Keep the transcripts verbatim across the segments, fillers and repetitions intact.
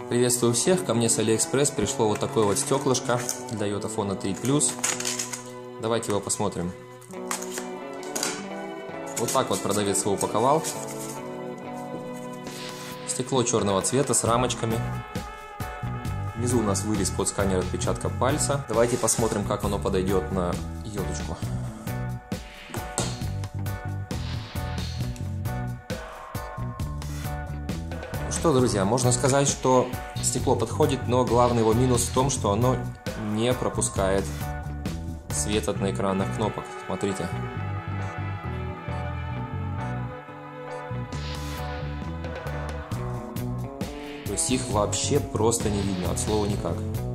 Приветствую всех, ко мне с Алиэкспресс пришло вот такое вот стеклышко для Йотафона три плюс. Давайте его посмотрим. Вот так вот продавец его упаковал. Стекло черного цвета с рамочками. Внизу у нас вырез под сканер отпечатка пальца. Давайте посмотрим, как оно подойдет на елочку. Ну что, друзья, можно сказать, что стекло подходит, но главный его минус в том, что оно не пропускает свет от наэкранных кнопок. Смотрите. То есть их вообще просто не видно, от слова никак.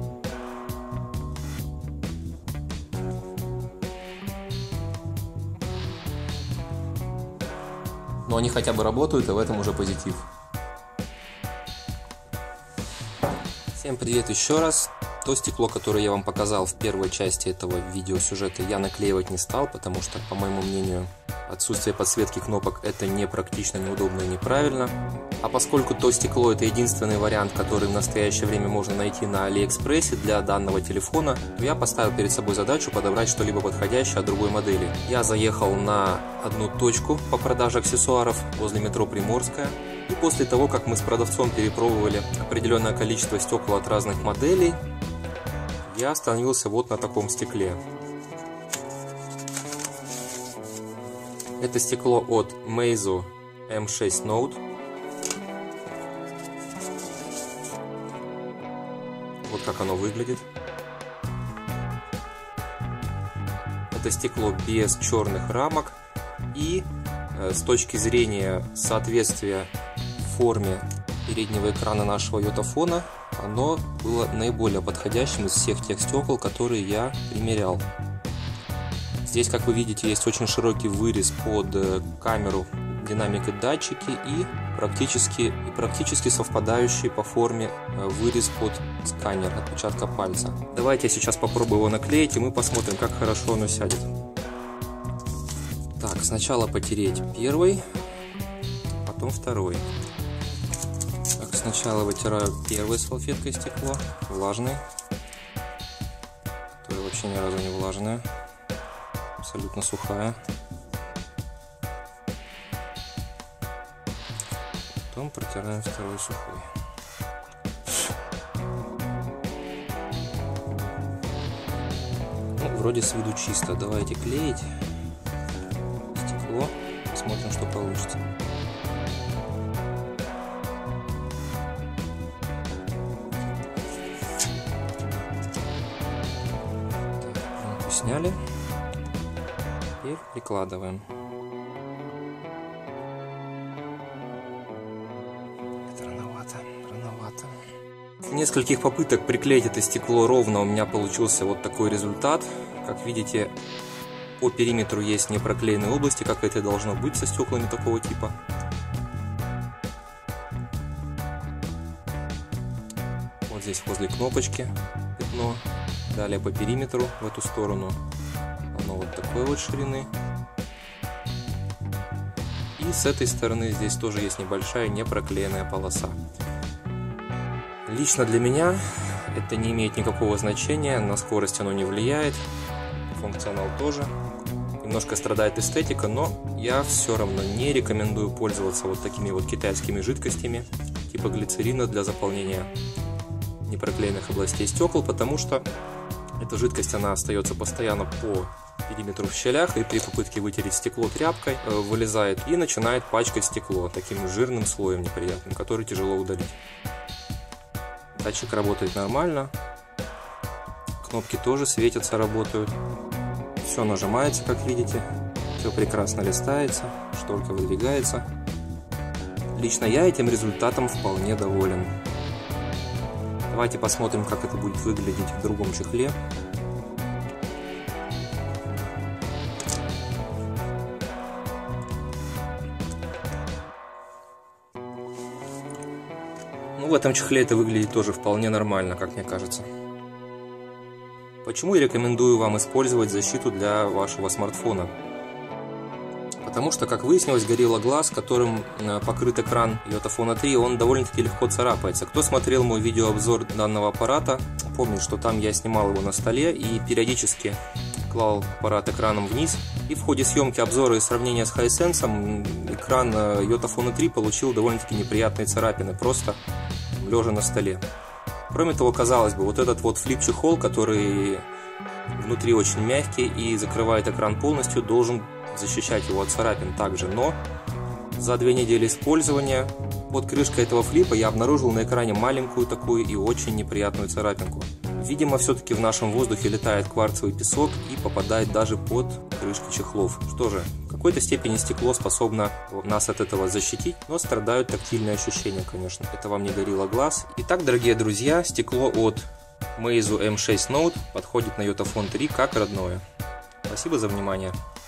Но они хотя бы работают, и в этом уже позитив. Всем привет еще раз. То стекло, которое я вам показал в первой части этого видеосюжета, я наклеивать не стал, потому что, по моему мнению, отсутствие подсветки кнопок — это непрактично, неудобно и неправильно. А поскольку то стекло — это единственный вариант, который в настоящее время можно найти на Алиэкспрессе для данного телефона, то я поставил перед собой задачу подобрать что-либо подходящее от другой модели. Я заехал на одну точку по продаже аксессуаров возле метро Приморская. И после того, как мы с продавцом перепробовали определенное количество стекол от разных моделей, я остановился вот на таком стекле. Это стекло от Meizu эм шесть Note. Вот как оно выглядит. Это стекло без черных рамок. И э, с точки зрения соответствия форме переднего экрана нашего йотафона, оно было наиболее подходящим из всех тех стекол, которые я примерял. Здесь, как вы видите, есть очень широкий вырез под камеру, динамик и датчики и практически, и практически совпадающий по форме вырез под сканер отпечатка пальца. Давайте я сейчас попробую его наклеить, и мы посмотрим, как хорошо оно сядет. Так, сначала потереть первый, потом второй. Так, сначала вытираю первой салфеткой стекло, влажной, которая вообще ни разу не влажная. Абсолютно сухая. Потом протираем второй сухой. Ну, вроде с виду чисто. Давайте клеить стекло. Посмотрим, что получится. Так, пленку сняли. Теперь прикладываем. Это рановато, рановато. В нескольких попытках приклеить это стекло ровно у меня получился вот такой результат. Как видите, по периметру есть непроклеенные области, как это и должно быть со стеклами такого типа. Вот здесь возле кнопочки пятно. Далее по периметру в эту сторону. Оно вот такой вот ширины. И с этой стороны здесь тоже есть небольшая непроклеенная полоса. Лично для меня это не имеет никакого значения, на скорость оно не влияет, функционал тоже. Немножко страдает эстетика, но я все равно не рекомендую пользоваться вот такими вот китайскими жидкостями типа глицерина для заполнения непроклеенных областей стекол, потому что эта жидкость, она остается постоянно по периметру в щелях, и при попытке вытереть стекло тряпкой э, вылезает и начинает пачкать стекло таким жирным слоем неприятным, который тяжело удалить. Датчик работает нормально, кнопки тоже светятся, работают, все нажимается, как видите, все прекрасно листается, шторка выдвигается. Лично я этим результатом вполне доволен. Давайте посмотрим, как это будет выглядеть в другом чехле. Ну, в этом чехле это выглядит тоже вполне нормально, как мне кажется. Почему я рекомендую вам использовать защиту для вашего смартфона? Потому что, как выяснилось, Gorilla Glass, которым покрыт экран Yotaphone три, он довольно-таки легко царапается. Кто смотрел мой видеообзор данного аппарата, помнит, что там я снимал его на столе и периодически клал аппарат экраном вниз. И в ходе съемки обзора и сравнения с Hisense экран Yotaphone три получил довольно-таки неприятные царапины, просто лежа на столе. Кроме того, казалось бы, вот этот вот флип-чехол, который внутри очень мягкий и закрывает экран полностью, должен защищать его от царапин также, но за две недели использования под крышкой этого флипа я обнаружил на экране маленькую такую и очень неприятную царапинку. Видимо, все-таки в нашем воздухе летает кварцевый песок и попадает даже под крышки чехлов. Что же, в какой-то степени стекло способно нас от этого защитить, но страдают тактильные ощущения, конечно. Это вам не Gorilla Glass. Итак, дорогие друзья, стекло от Meizu эм шесть Note подходит на Yotaphone три как родное. Спасибо за внимание.